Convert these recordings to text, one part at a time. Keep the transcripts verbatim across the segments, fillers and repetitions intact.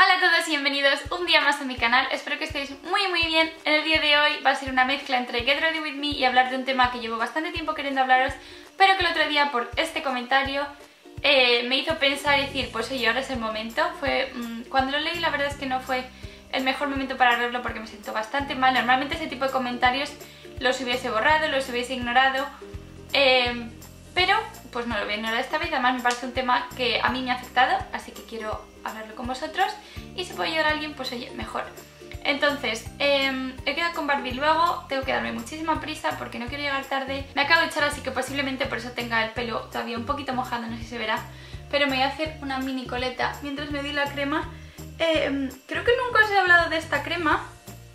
Hola a todos y bienvenidos un día más a mi canal, espero que estéis muy muy bien. En el día de hoy va a ser una mezcla entre Get Ready With Me y hablar de un tema que llevo bastante tiempo queriendo hablaros, pero que el otro día por este comentario eh, me hizo pensar y decir, pues oye, ahora es el momento. Fue mmm, cuando lo leí la verdad es que no fue el mejor momento para leerlo porque me siento bastante mal. Normalmente ese tipo de comentarios los hubiese borrado, los hubiese ignorado, eh, pero pues no lo voy a ignorar esta vez. Además me parece un tema que a mí me ha afectado, así que quiero hablarlo con vosotros y si puede ayudar a alguien, pues oye, mejor. Entonces, eh, he quedado con Barbie luego, tengo que darme muchísima prisa porque no quiero llegar tarde. Me acabo de echar, así que posiblemente por eso tenga el pelo todavía un poquito mojado, no sé si se verá, pero me voy a hacer una mini coleta mientras me doy la crema. Eh, creo que nunca os he hablado de esta crema,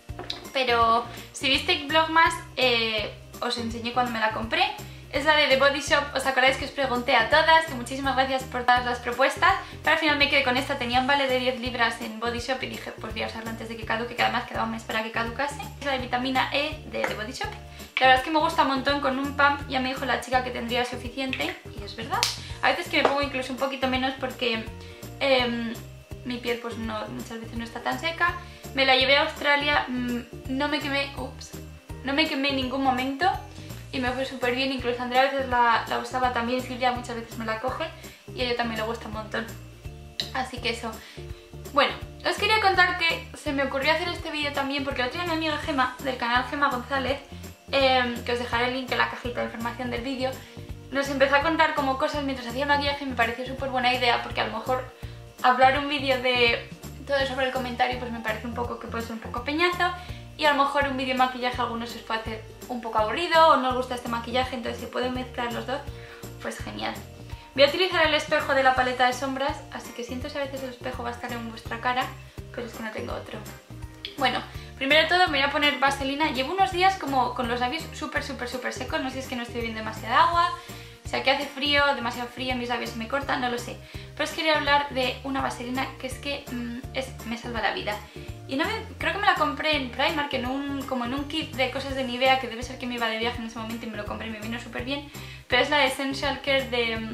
pero si visteis Vlogmas eh, os enseñé cuando me la compré. Es la de The Body Shop. ¿Os acordáis que os pregunté a todas? Que muchísimas gracias por todas las propuestas, pero al final me quedé con esta. Tenía un vale de diez libras en Body Shop y dije, pues voy a usarlo antes de que caduque, que además quedaba un mes para que caducase. Es la de vitamina E de The Body Shop. La verdad es que me gusta un montón. Con un pump ya me dijo la chica que tendría suficiente y es verdad. A veces que me pongo incluso un poquito menos porque eh, mi piel pues no, muchas veces no está tan seca. Me la llevé a Australia, mmm, no me quemé, ups, no me quemé en ningún momento. Y me fue súper bien, incluso Andrea a veces la, la usaba también, Silvia muchas veces me la coge y a ella también le gusta un montón. Así que eso. Bueno, os quería contar que se me ocurrió hacer este vídeo también porque el otro día mi amiga Gema, del canal Gema González, eh, que os dejaré el link en la cajita de información del vídeo, nos empezó a contar como cosas mientras hacía maquillaje y me pareció súper buena idea porque a lo mejor hablar un vídeo de todo sobre el comentario pues me parece un poco que puede ser un poco peñazo. Y a lo mejor un vídeo de maquillaje a algunos os puede hacer un poco aburrido o no os gusta este maquillaje, entonces si pueden mezclar los dos, pues genial. Voy a utilizar el espejo de la paleta de sombras, así que siento si a veces el espejo va a estar en vuestra cara, pero es que no tengo otro. Bueno, primero de todo me voy a poner vaselina. Llevo unos días como con los labios súper súper súper secos, no sé si es que no estoy bebiendo demasiada agua, o sea que hace frío, demasiado frío, mis labios se me cortan, no lo sé. Pero os quería hablar de una vaselina que es que mmm, es, me salva la vida. Y no me, creo que me la compré en Primark, en un, como en un kit de cosas de Nivea, que debe ser que me iba de viaje en ese momento y me lo compré y me vino súper bien. Pero es la Essential Care de um,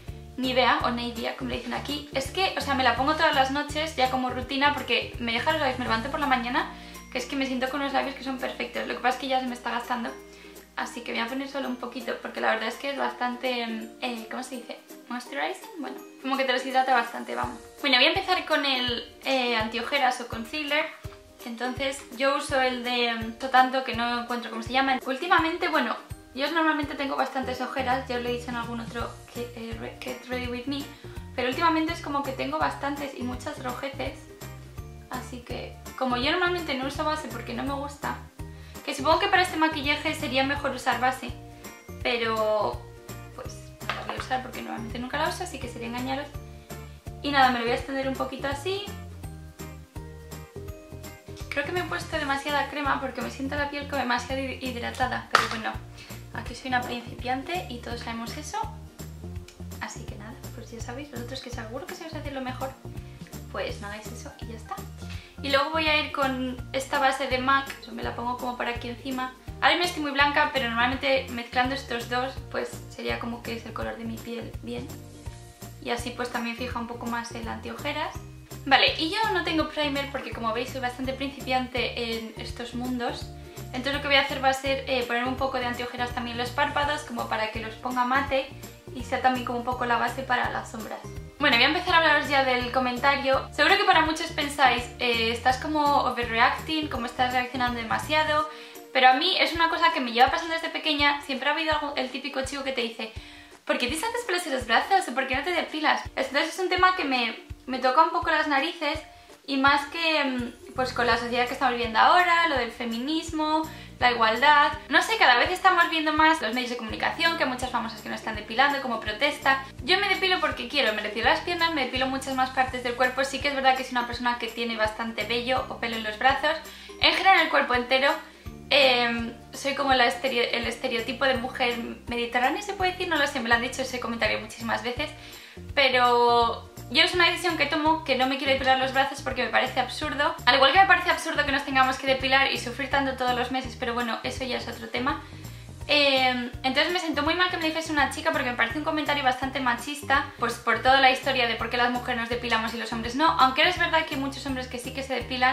Nivea, o Nivea, como le dicen aquí. Es que, o sea, me la pongo todas las noches ya como rutina porque me deja los labios, me levanto por la mañana, que es que me siento con los labios que son perfectos. Lo que pasa es que ya se me está gastando, así que voy a poner solo un poquito porque la verdad es que es bastante, eh, ¿cómo se dice? Moisturizing, bueno, como que te los hidrata bastante, vamos. Bueno, voy a empezar con el eh, antiojeras o concealer. Entonces yo uso el de um, Totanto, que no encuentro cómo se llama. Últimamente, bueno, yo normalmente tengo bastantes ojeras, ya os lo he dicho en algún otro que, eh, Get Ready With Me, pero últimamente es como que tengo bastantes y muchas rojeces, así que como yo normalmente no uso base porque no me gusta, que supongo que para este maquillaje sería mejor usar base, pero pues no la voy a usar porque normalmente nunca la uso, así que sería engañaros. Y nada, me lo voy a extender un poquito así. Creo que me he puesto demasiada crema porque me siento la piel como demasiado hidratada, pero bueno, aquí soy una principiante y todos sabemos eso. Así que nada, pues ya sabéis, vosotros que seguro que sabéis hacerlo mejor, pues no hagáis eso y ya está. Y luego voy a ir con esta base de MAC, me la pongo como por aquí encima. Ahora me estoy muy blanca, pero normalmente mezclando estos dos, pues sería como que es el color de mi piel bien. Y así pues también fija un poco más el antiojeras. Vale, y yo no tengo primer porque como veis soy bastante principiante en estos mundos. Entonces lo que voy a hacer va a ser eh, poner un poco de antiojeras también en los párpados, como para que los ponga mate y sea también como un poco la base para las sombras. Bueno, voy a empezar a hablaros ya del comentario. Seguro que para muchos pensáis, eh, estás como overreacting, como estás reaccionando demasiado, pero a mí es una cosa que me lleva pasando desde pequeña. Siempre ha habido algo, el típico chico que te dice, ¿por qué te sacas pelos en los brazos? ¿O por qué no te depilas? Entonces es un tema que me, me toca un poco las narices, y más que pues con la sociedad que estamos viviendo ahora, lo del feminismo, la igualdad, no sé, cada vez estamos viendo más los medios de comunicación, que hay muchas famosas que no están depilando como protesta. Yo me depilo porque quiero, me depilo las piernas, me depilo muchas más partes del cuerpo. Sí que es verdad que soy una persona que tiene bastante vello o pelo en los brazos, en general el cuerpo entero. Eh, soy como la estereo, el estereotipo de mujer mediterránea, se puede decir, no lo sé, me lo han dicho ese comentario muchísimas veces, pero yo es una decisión que tomo, que no me quiero depilar los brazos porque me parece absurdo, al igual que me parece absurdo que nos tengamos que depilar y sufrir tanto todos los meses, pero bueno, eso ya es otro tema. Eh, entonces me sentó muy mal que me dijese una chica porque me parece un comentario bastante machista, pues por toda la historia de por qué las mujeres nos depilamos y los hombres no, aunque es verdad que hay muchos hombres que sí que se depilan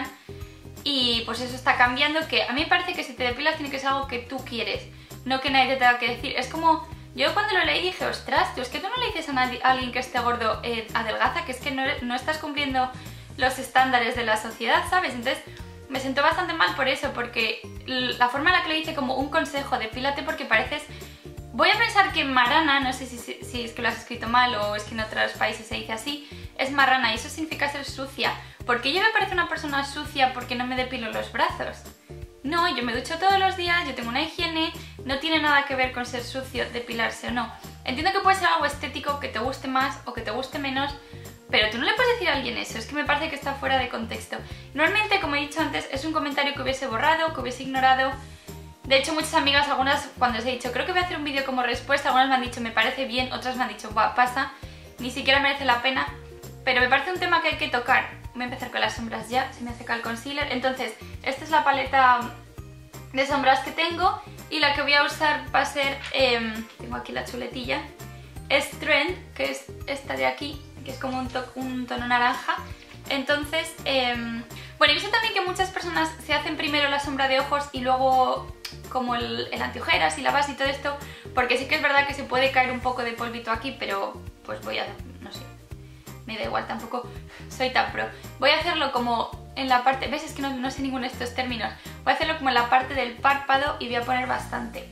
y pues eso está cambiando, que a mí me parece que si te depilas tiene que ser algo que tú quieres, no que nadie te tenga que decir. Es como, yo cuando lo leí dije, ostras, tío, es que tú no le dices a, nadie, a alguien que esté gordo, eh, adelgaza, que es que no, no estás cumpliendo los estándares de la sociedad, ¿sabes? Entonces me sentó bastante mal por eso, porque la forma en la que le dice como un consejo, depílate porque pareces... Voy a pensar que marrana, no sé si, si, si es que lo has escrito mal o es que en otros países se dice así, es marrana y eso significa ser sucia. ¿Por qué yo me parece una persona sucia porque no me depilo los brazos? No, yo me ducho todos los días, yo tengo una higiene, no tiene nada que ver con ser sucio, depilarse o no. Entiendo que puede ser algo estético, que te guste más o que te guste menos, pero tú no le puedes decir a alguien eso, es que me parece que está fuera de contexto. Normalmente, como he dicho antes, es un comentario que hubiese borrado, que hubiese ignorado. De hecho, muchas amigas, algunas cuando os he dicho creo que voy a hacer un vídeo como respuesta, algunas me han dicho me parece bien, otras me han dicho buah, pasa, ni siquiera merece la pena. Pero me parece un tema que hay que tocar. Voy a empezar con las sombras ya, se me seca el concealer. Entonces, esta es la paleta de sombras que tengo y la que voy a usar va a ser, eh, tengo aquí la chuletilla, es Trend, que es esta de aquí, que es como un, to un tono naranja. Entonces, eh, bueno, he visto también que muchas personas se hacen primero la sombra de ojos y luego como el, el antiojeras y la base y todo esto, porque sí que es verdad que se puede caer un poco de polvito aquí, pero pues voy a, no sé, me da igual, tampoco soy tan pro. Voy a hacerlo como en la parte, ¿ves? Es que no, no sé ninguno de estos términos. Voy a hacerlo como en la parte del párpado y voy a poner bastante.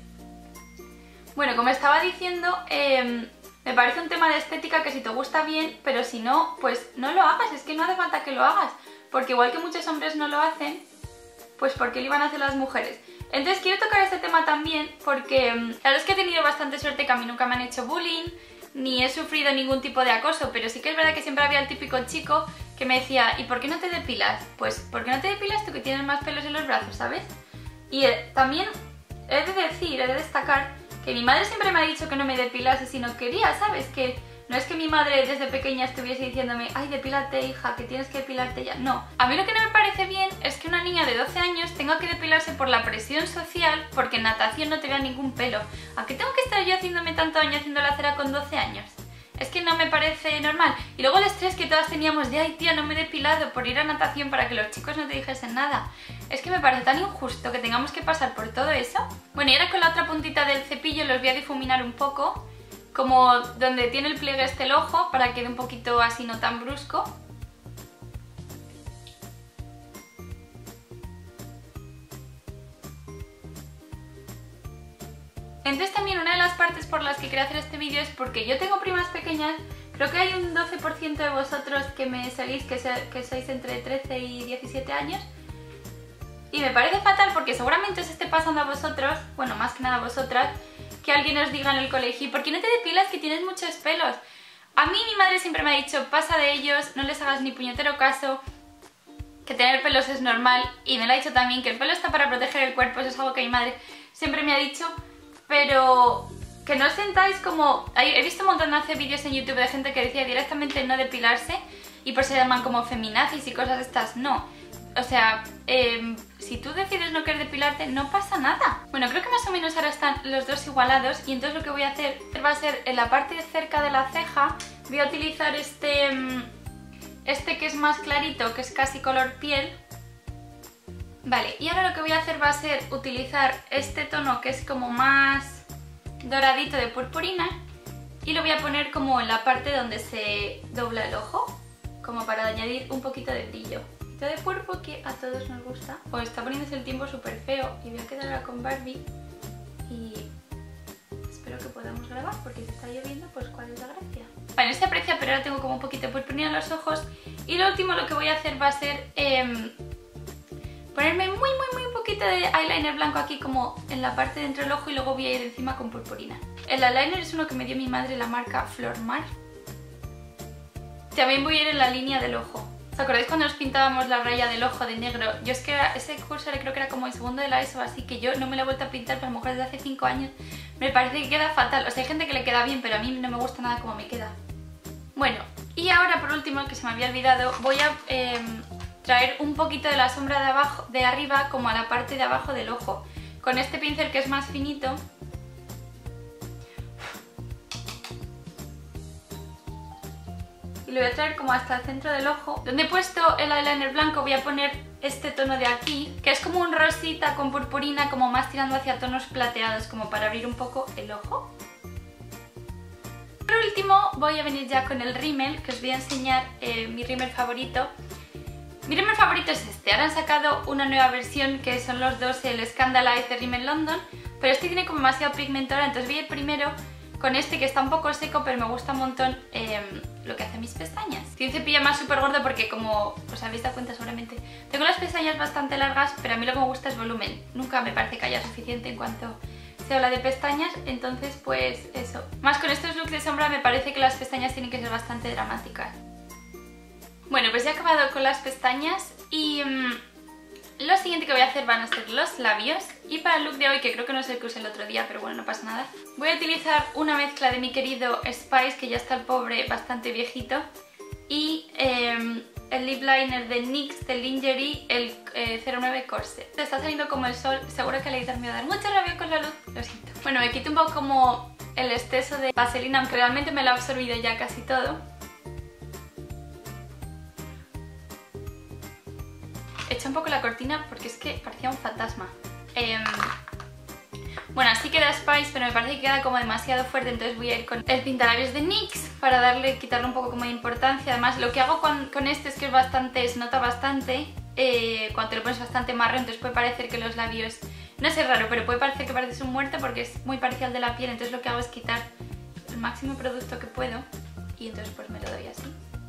Bueno, como estaba diciendo, eh, me parece un tema de estética que si te gusta bien, pero si no, pues no lo hagas, es que no hace falta que lo hagas, porque igual que muchos hombres no lo hacen, pues ¿por qué lo iban a hacer las mujeres? Entonces quiero tocar este tema también porque la verdad es que he tenido bastante suerte que a mí nunca me han hecho bullying, ni he sufrido ningún tipo de acoso, pero sí que es verdad que siempre había el típico chico que me decía ¿y por qué no te depilas? Pues ¿por qué no te depilas tú que tienes más pelos en los brazos, ¿sabes? Y eh, también he de decir, he de destacar que mi madre siempre me ha dicho que no me depilase si no quería, ¿sabes? Que no es que mi madre desde pequeña estuviese diciéndome ay, depílate hija, que tienes que depilarte ya. No, a mí lo que no me parece bien es que una niña de doce años tenga que depilarse por la presión social porque en natación no te vea ningún pelo. ¿A qué tengo que estar yo haciéndome tanto daño haciendo la cera con doce años? Es que no me parece normal. Y luego el estrés que todas teníamos de ay tía, no me he depilado por ir a natación para que los chicos no te dijesen nada. Es que me parece tan injusto que tengamos que pasar por todo eso. Bueno, y ahora con la otra puntita del cepillo los voy a difuminar un poco, como donde tiene el pliegue este el ojo, para que quede un poquito así no tan brusco. Entonces también una de las partes por las que quería hacer este vídeo es porque yo tengo primas pequeñas, creo que hay un doce por ciento de vosotros que me seguís que, se, que sois entre trece y diecisiete años, y me parece fatal porque seguramente os esté pasando a vosotros, bueno, más que nada a vosotras, que alguien os diga en el colegio ¿por qué no te depilas que tienes muchos pelos? A mí mi madre siempre me ha dicho pasa de ellos, no les hagas ni puñetero caso, que tener pelos es normal, y me lo ha dicho también que el pelo está para proteger el cuerpo, eso es algo que mi madre siempre me ha dicho. Pero que no os sentáis como... He visto un montón de hace vídeos en YouTube de gente que decía directamente no depilarse y pues se llaman como feminazis y cosas de estas. No, o sea, eh, si tú decides no querer depilarte no pasa nada. Bueno, creo que más o menos ahora están los dos igualados y entonces lo que voy a hacer va a ser en la parte de cerca de la ceja voy a utilizar este, este que es más clarito, que es casi color piel. Vale, y ahora lo que voy a hacer va a ser utilizar este tono que es como más doradito de purpurina y lo voy a poner como en la parte donde se dobla el ojo, como para añadir un poquito de brillo. Un poquito de purpurina que a todos nos gusta. Pues está poniéndose el tiempo súper feo y voy a quedar ahora con Barbie y espero que podamos grabar porque si está lloviendo pues cuál es la gracia. Vale, no se aprecia pero ahora tengo como un poquito de purpurina en los ojos y lo último lo que voy a hacer va a ser... Eh, ponerme muy muy muy un poquito de eyeliner blanco aquí como en la parte de dentro del ojo y luego voy a ir encima con purpurina. El eyeliner es uno que me dio mi madre, la marca Flormar. También voy a ir en la línea del ojo. ¿Os acordáis cuando nos pintábamos la raya del ojo de negro? Yo es que era, ese curso creo que era como el segundo de la ESO, así que yo no me lo he vuelto a pintar, pero a lo mejor desde hace cinco años. Me parece que queda fatal. O sea, hay gente que le queda bien, pero a mí no me gusta nada como me queda. Bueno, y ahora por último, que se me había olvidado, voy a... Eh, traer un poquito de la sombra de abajo, de arriba como a la parte de abajo del ojo. Con este pincel que es más finito lo voy a traer como hasta el centro del ojo. Donde he puesto el eyeliner blanco voy a poner este tono de aquí, que es como un rosita con purpurina, como más tirando hacia tonos plateados, como para abrir un poco el ojo. Por último voy a venir ya con el rímel, que os voy a enseñar eh, mi rímel favorito. Mi rímel favorito es este. Ahora han sacado una nueva versión que son los dos, el Scandalize de Rimmel London, pero este tiene como demasiado pigmento ahora, entonces voy a ir primero con este que está un poco seco, pero me gusta un montón eh, lo que hace mis pestañas. Tiene un cepillo más súper gordo porque, como os habéis dado cuenta seguramente, tengo las pestañas bastante largas, pero a mí lo que me gusta es volumen. Nunca me parece que haya suficiente en cuanto se habla de pestañas, entonces pues eso. Más con estos looks de sombra me parece que las pestañas tienen que ser bastante dramáticas. Bueno, pues ya he acabado con las pestañas y mmm, lo siguiente que voy a hacer van a ser los labios. Y para el look de hoy, que creo que no es el que usé el otro día, pero bueno, no pasa nada, voy a utilizar una mezcla de mi querido Spice, que ya está el pobre bastante viejito, y eh, el lip liner de NYX de Lingerie, el eh, cero nueve Corset. Te está saliendo como el sol, seguro que el editor me va a dar mucha rabia con la luz, lo siento. Bueno, me quito un poco como el exceso de vaselina, aunque realmente me lo ha absorbido ya casi todo. He hecho un poco la cortina porque es que parecía un fantasma. Eh, bueno, así queda Spice, pero me parece que queda como demasiado fuerte, entonces voy a ir con el pintalabios de NYX para darle, quitarle un poco como de importancia. Además, lo que hago con, con este es que es bastante, se nota bastante eh, cuando te lo pones bastante marrón, entonces puede parecer que los labios, no sé, raro, pero puede parecer que pareces un muerto porque es muy parcial de la piel, entonces lo que hago es quitar el máximo producto que puedo y entonces pues me lo doy así.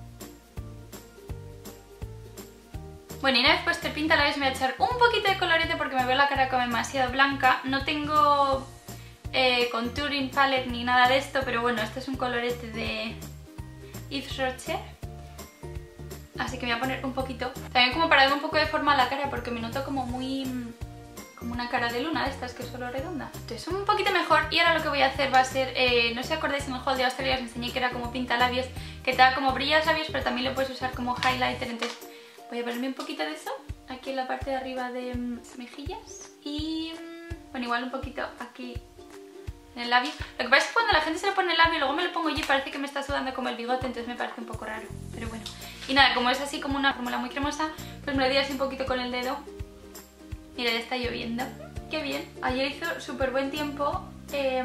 Bueno, y una vez puesto el pintalabios me voy a echar un poquito de colorete porque me veo la cara como demasiado blanca. No tengo eh, contouring palette ni nada de esto, pero bueno, este es un colorete de Yves Rocher. Así que me voy a poner un poquito. También como para darle un poco de forma a la cara porque me noto como muy... como una cara de luna de estas que es solo redonda. Entonces un poquito mejor y ahora lo que voy a hacer va a ser, eh, no sé si acordáis en el haul de Australia os enseñé que era como pintalabios, que te da como brillo a los labios pero también lo puedes usar como highlighter, entonces... voy a ponerme un poquito de eso aquí en la parte de arriba de um, mejillas y bueno, igual un poquito aquí en el labio. Lo que pasa es que cuando la gente se lo pone en el labio luego me lo pongo yo y parece que me está sudando como el bigote, entonces me parece un poco raro, pero bueno. Y nada, como es así como una fórmula muy cremosa, pues me lo doy así un poquito con el dedo. Mira, ya está lloviendo, qué bien. Ayer hizo súper buen tiempo eh,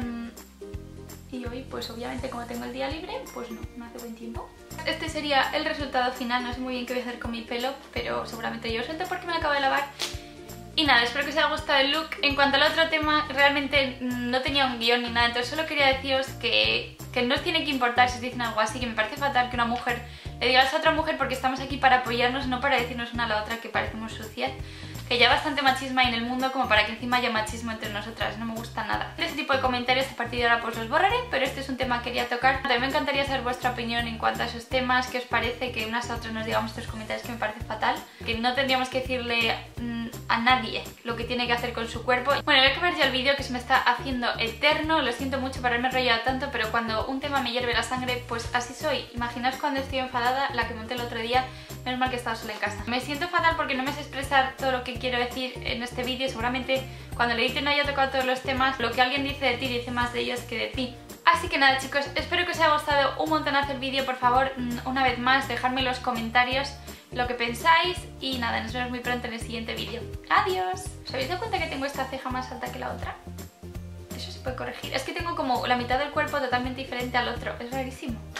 y hoy pues obviamente como tengo el día libre, pues no, no hace buen tiempo. Este sería el resultado final, no sé muy bien qué voy a hacer con mi pelo, pero seguramente yo lo suelto porque me lo acabo de lavar. Y nada, espero que os haya gustado el look. En cuanto al otro tema, realmente no tenía un guión ni nada, entonces solo quería deciros que, que no os tiene que importar si os dicen algo así, que me parece fatal que una mujer le diga a otra mujer porque estamos aquí para apoyarnos, no para decirnos una a la otra que parecemos sucias. Que ya bastante machismo hay en el mundo como para que encima haya machismo entre nosotras, no me gusta nada. Este tipo de comentarios a partir de ahora pues los borraré, pero este es un tema que quería tocar. También me encantaría saber vuestra opinión en cuanto a esos temas, qué os parece que unas a otras nos digamos estos comentarios que me parece fatal. Que no tendríamos que decirle mmm, a nadie lo que tiene que hacer con su cuerpo. Bueno, voy a acabar ya el vídeo que se me está haciendo eterno, lo siento mucho por haberme enrollado tanto, pero cuando un tema me hierve la sangre pues así soy. Imaginaos cuando estoy enfadada, la que monté el otro día, menos mal que estaba sola en casa. Me siento fatal porque no me sé expresar todo lo que quiero decir en este vídeo, seguramente cuando le edite no haya tocado todos los temas, lo que alguien dice de ti dice más de ellos que de ti. Así que nada chicos, espero que os haya gustado un montón hacer el vídeo, por favor una vez más dejadme en los comentarios lo que pensáis y nada, nos vemos muy pronto en el siguiente vídeo. ¡Adiós! ¿Os habéis dado cuenta que tengo esta ceja más alta que la otra? Eso se puede corregir, es que tengo como la mitad del cuerpo totalmente diferente al otro, es rarísimo.